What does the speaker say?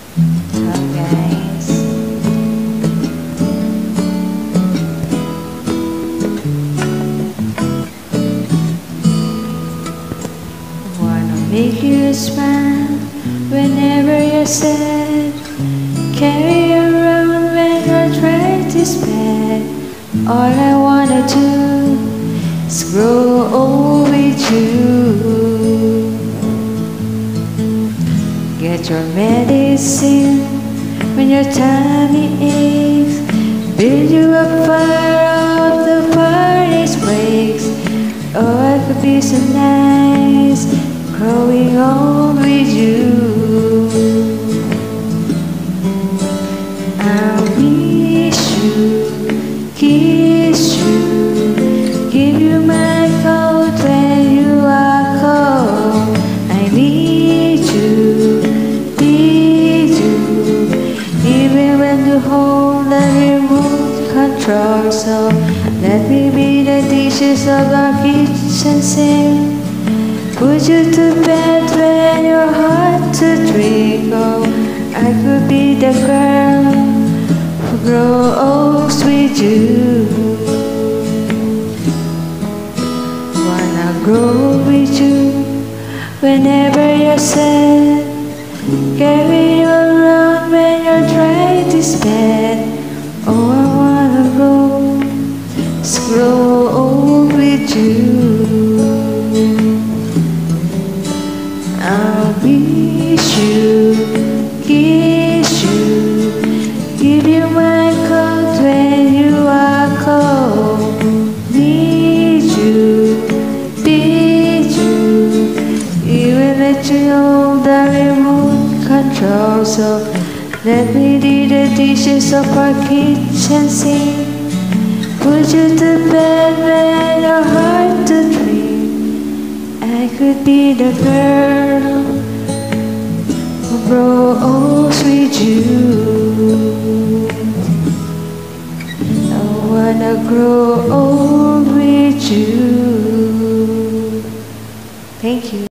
Ciao guys. Wanna make you smile whenever you're sad. Carry you around when you're trying to spend. All I wanna do is grow old with you. Get your medicine when your tummy aches. Build you a fire of the party's breaks. Oh, I could be so nice, growing old with you. I'll miss you, kiss you, give you my coat when you are cold. I need you, even when you hold the remote control. So let me be the dishes of our kitchen sink. Put you to bed when you're hard to drink. Oh, I could be the girl who grows with you. Wanna grow with you whenever you're sad. Carry you around when you're trying to spend. Oh, I wanna grow old with you. I'll miss you, kiss you, give you my coat when you are cold. Need you, even let you hold the remote control. So let me do the dishes of our kitchen sink. Put you to bed when you're hard to drink. I could be the girl who grows with you. I wanna grow old with you. Thank you.